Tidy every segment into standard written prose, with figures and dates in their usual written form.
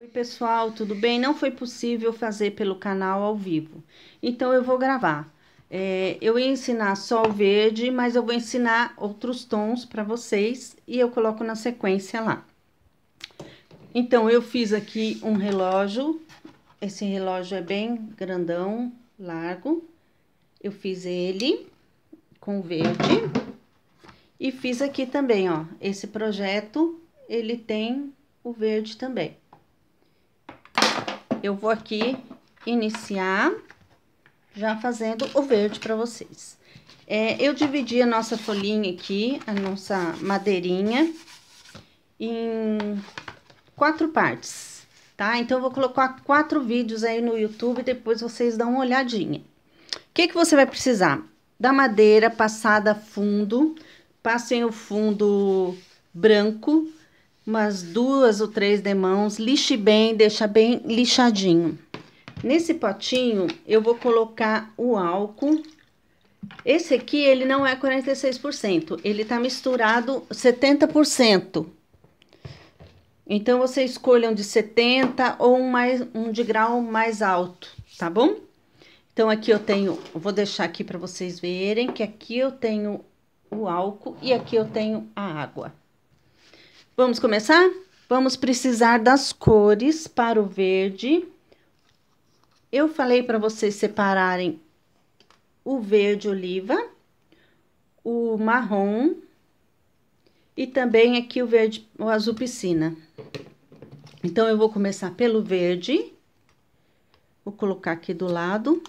Oi, pessoal, tudo bem? Não foi possível fazer pelo canal ao vivo, então eu vou gravar. Eu ia ensinar só o verde, mas eu vou ensinar outros tons para vocês e eu coloco na sequência lá. Então, eu fiz aqui um relógio, esse relógio é bem grandão, largo. Eu fiz ele com verde e fiz aqui também, ó, esse projeto, ele tem o verde também. Eu vou aqui iniciar já fazendo o verde para vocês. Eu dividi a nossa folhinha aqui, a nossa madeirinha, em 4 partes, tá? Então, eu vou colocar 4 vídeos aí no YouTube, depois vocês dão uma olhadinha. O que que você vai precisar? Da madeira passada a fundo, passem o fundo branco, umas 2 ou 3 demãos, lixe bem, deixa bem lixadinho. Nesse potinho, eu vou colocar o álcool. Esse aqui, ele não é 46%, ele tá misturado 70%. Então, você escolham de 70 ou um de grau mais alto, tá bom? Então, aqui eu vou deixar aqui para vocês verem que aqui eu tenho o álcool e aqui eu tenho a água. Vamos começar? Vamos precisar das cores para o verde. Eu falei para vocês separarem o verde oliva, o marrom e também aqui o azul piscina. Então, eu vou começar pelo verde. Vou colocar aqui do lado.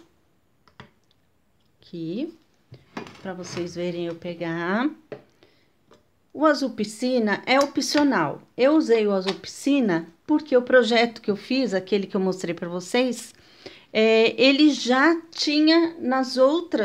Aqui, para vocês verem eu pegar. O azul piscina é opcional. Eu usei o azul piscina porque o projeto que eu fiz, aquele que eu mostrei para vocês, ele já tinha nos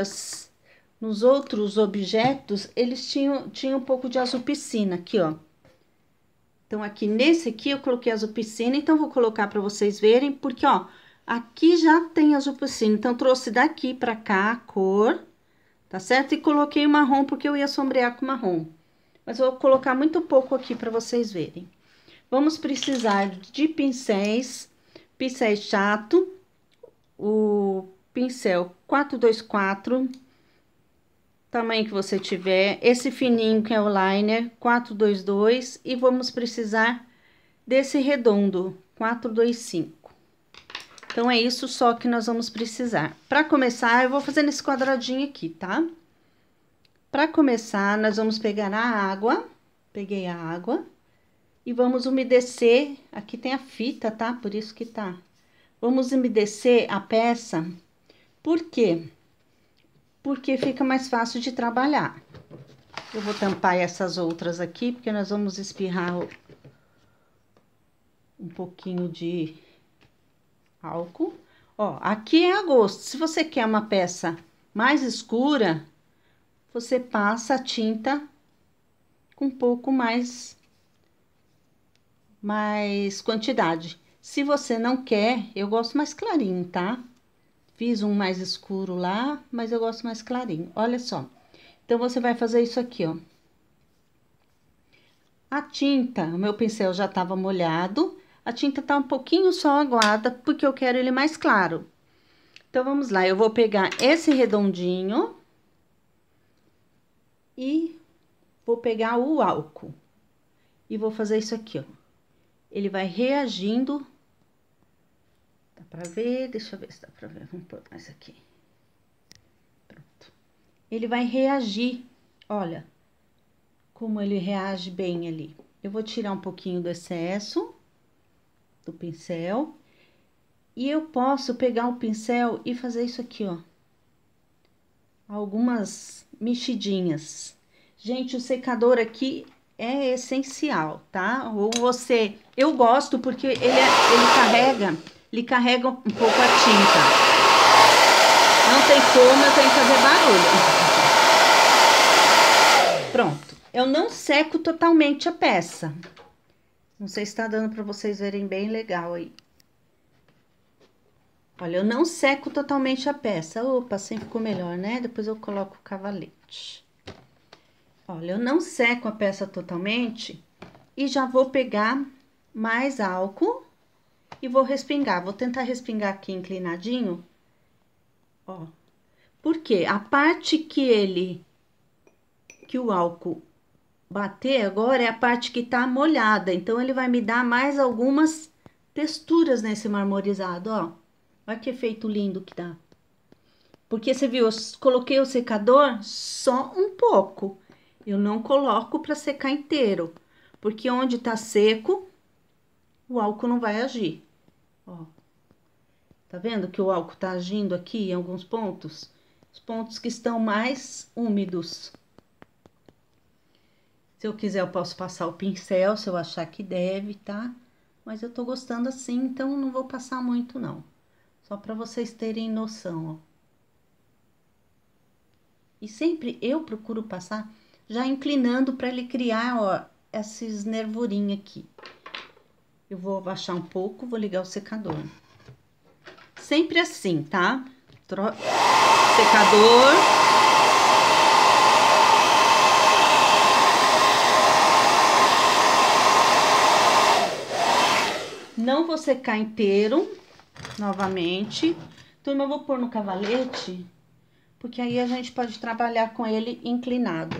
outros objetos, eles tinham um pouco de azul piscina aqui, ó. Então, aqui nesse aqui eu coloquei azul piscina, então vou colocar para vocês verem, porque, ó, aqui já tem azul piscina, então trouxe daqui para cá a cor, tá certo? E coloquei o marrom porque eu ia sombrear com marrom. Mas eu vou colocar muito pouco aqui para vocês verem. Vamos precisar de pincéis chato, o pincel 424, tamanho que você tiver, esse fininho que é o liner 422 e vamos precisar desse redondo 425. Então, é isso só que nós vamos precisar. Para começar, eu vou fazer nesse quadradinho aqui, tá? Para começar, nós vamos pegar a água, peguei a água, e vamos umedecer, aqui tem a fita, tá? Por isso que tá. Vamos umedecer a peça, por quê? Porque fica mais fácil de trabalhar. Eu vou tampar essas outras aqui, porque nós vamos espirrar um pouquinho de álcool. Ó, aqui é a gosto. Se você quer uma peça mais escura, você passa a tinta com um pouco mais quantidade. Se você não quer, eu gosto mais clarinho, tá? Fiz um mais escuro lá, mas eu gosto mais clarinho. Olha só. Então, você vai fazer isso aqui, ó. A tinta, o meu pincel já tava molhado. A tinta tá um pouquinho só aguada, porque eu quero ele mais claro. Então, vamos lá. Eu vou pegar esse redondinho e vou pegar o álcool. E vou fazer isso aqui, ó. Ele vai reagindo. Dá pra ver? Deixa eu ver se dá pra ver. Vamos pôr mais aqui. Pronto. Ele vai reagir. Olha como ele reage bem ali. Eu vou tirar um pouquinho do excesso do pincel. E eu posso pegar o pincel e fazer isso aqui, ó. Algumas mexidinhas. Gente, o secador aqui é essencial, tá? Ou você... Eu gosto porque ele carrega um pouco a tinta. Não tem como, eu tenho que fazer barulho. Pronto. Eu não seco totalmente a peça. Não sei se tá dando pra vocês verem bem legal aí. Olha, eu não seco totalmente a peça. Opa, assim ficou melhor, né? Depois eu coloco o cavalete. Olha, eu não seco a peça totalmente e já vou pegar mais álcool e vou respingar. Vou tentar respingar aqui inclinadinho, ó. Por quê? A parte que o álcool bater agora é a parte que tá molhada, então ele vai me dar mais algumas texturas nesse marmorizado, ó. Olha que efeito lindo que dá. Porque você viu, eu coloquei o secador só um pouco. Eu não coloco para secar inteiro, porque onde tá seco, o álcool não vai agir. Ó. Tá vendo que o álcool tá agindo aqui em alguns pontos? Os pontos que estão mais úmidos. Se eu quiser, eu posso passar o pincel, se eu achar que deve, tá? Mas eu tô gostando assim, então não vou passar muito, não. Só para vocês terem noção, ó. E sempre eu procuro passar já inclinando para ele criar, ó, esses nervurinhos aqui. Eu vou abaixar um pouco, vou ligar o secador. Sempre assim, tá? Secador. Não vou secar inteiro, novamente. Turma, eu vou pôr no cavalete, porque aí a gente pode trabalhar com ele inclinado.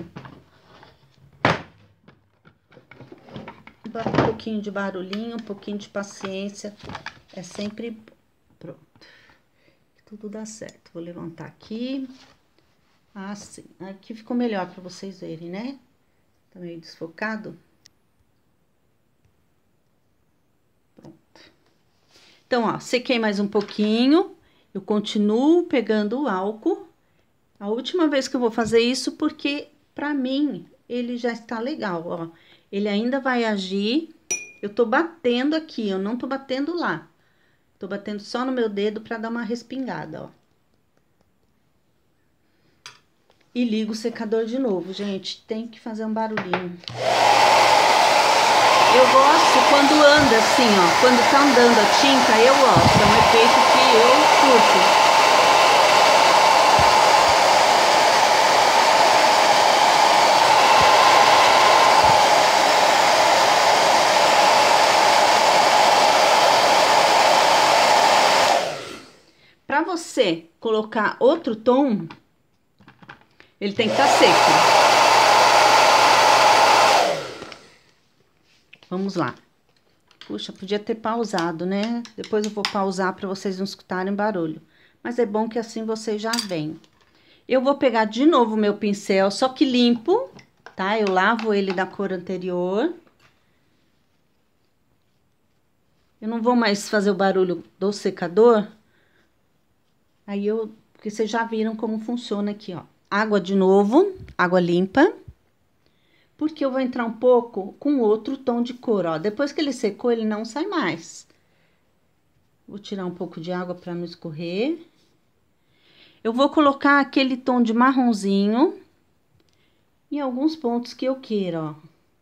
Bota um pouquinho de barulhinho, um pouquinho de paciência. É sempre... Pronto. Tudo dá certo. Vou levantar aqui. Assim. Aqui ficou melhor pra vocês verem, né? Tá meio desfocado. Pronto. Então, ó, sequei mais um pouquinho. Eu continuo pegando o álcool. A última vez que eu vou fazer isso, porque pra mim ele já está legal, ó. Ele ainda vai agir. Eu tô batendo aqui, eu não tô batendo lá. Tô batendo só no meu dedo pra dar uma respingada, ó. E ligo o secador de novo, gente. Tem que fazer um barulhinho. Eu gosto quando anda assim, ó. Quando tá andando a tinta, eu gosto. É um efeito que eu curto. Para você colocar outro tom, ele tem que estar seco. Vamos lá. Puxa, podia ter pausado, né? Depois eu vou pausar para vocês não escutarem barulho. Mas é bom que assim vocês já veem. Eu vou pegar de novo o meu pincel, só que limpo, tá? Eu lavo ele da cor anterior. Eu não vou mais fazer o barulho do secador. Porque vocês já viram como funciona aqui, ó. Água de novo, água limpa. Porque eu vou entrar um pouco com outro tom de cor, ó. Depois que ele secou, ele não sai mais. Vou tirar um pouco de água para não escorrer. Eu vou colocar aquele tom de marronzinho em alguns pontos que eu queira, ó.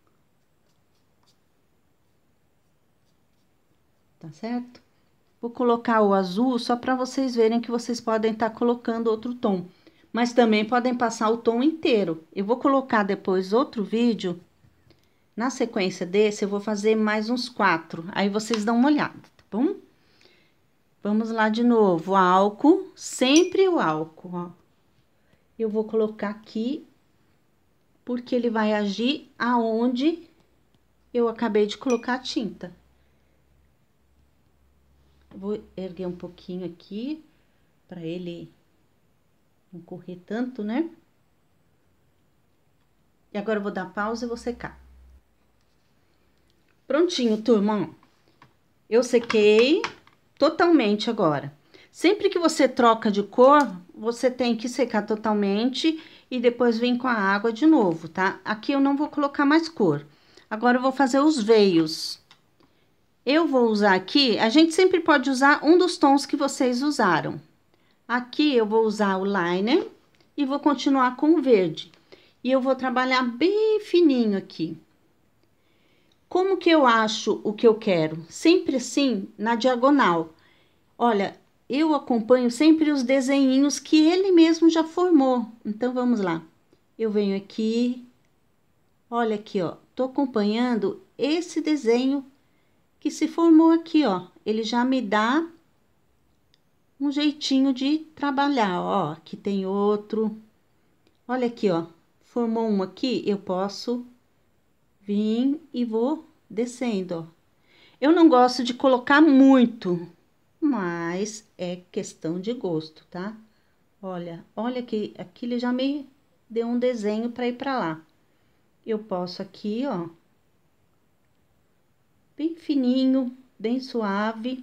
Tá certo? Vou colocar o azul só para vocês verem que vocês podem estar colocando outro tom. Mas também podem passar o tom inteiro. Eu vou colocar depois outro vídeo. Na sequência desse, eu vou fazer mais uns 4. Aí vocês dão uma olhada, tá bom? Vamos lá de novo. Álcool, sempre o álcool, ó. Eu vou colocar aqui, porque ele vai agir aonde eu acabei de colocar a tinta. Vou erguer um pouquinho aqui, para ele não correr tanto, né? E agora eu vou dar pausa e vou secar. Prontinho, turma, ó. Eu sequei totalmente agora. Sempre que você troca de cor, você tem que secar totalmente e depois vir com a água de novo, tá? Aqui eu não vou colocar mais cor. Agora eu vou fazer os veios. Eu vou usar aqui, a gente sempre pode usar um dos tons que vocês usaram. Aqui eu vou usar o liner e vou continuar com o verde. E eu vou trabalhar bem fininho aqui. Como que eu acho o que eu quero? Sempre assim, na diagonal. Olha, eu acompanho sempre os desenhinhos que ele mesmo já formou. Então, vamos lá. Eu venho aqui, olha aqui, ó. Tô acompanhando esse desenho que se formou aqui, ó. ele já me dá um jeitinho de trabalhar, ó. Aqui tem outro. Olha aqui, ó. Formou um aqui, eu posso vir e vou descendo, ó. Eu não gosto de colocar muito, mas é questão de gosto, tá? Olha que aqui ele já me deu um desenho para ir para lá. Eu posso aqui, ó, bem fininho, bem suave.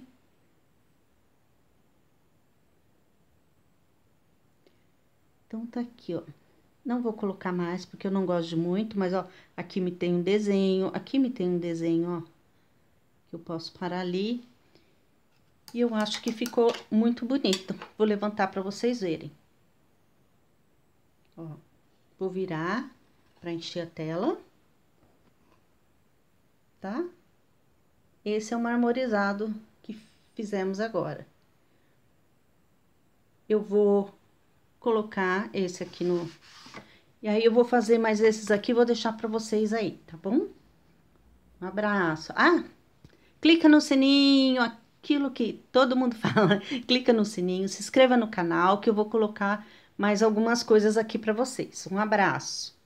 Então, tá aqui, ó. Não vou colocar mais, porque eu não gosto de muito, mas, ó, aqui me tem um desenho, aqui me tem um desenho, ó, que eu posso parar ali. E eu acho que ficou muito bonito. Vou levantar para vocês verem. Ó, vou virar para encher a tela, tá? Esse é o marmorizado que fizemos agora. Eu vou colocar esse aqui no... E aí, eu vou fazer mais esses aqui, vou deixar para vocês aí, tá bom? Um abraço. Ah, clica no sininho, aquilo que todo mundo fala. Clica no sininho, se inscreva no canal, que eu vou colocar mais algumas coisas aqui para vocês. Um abraço.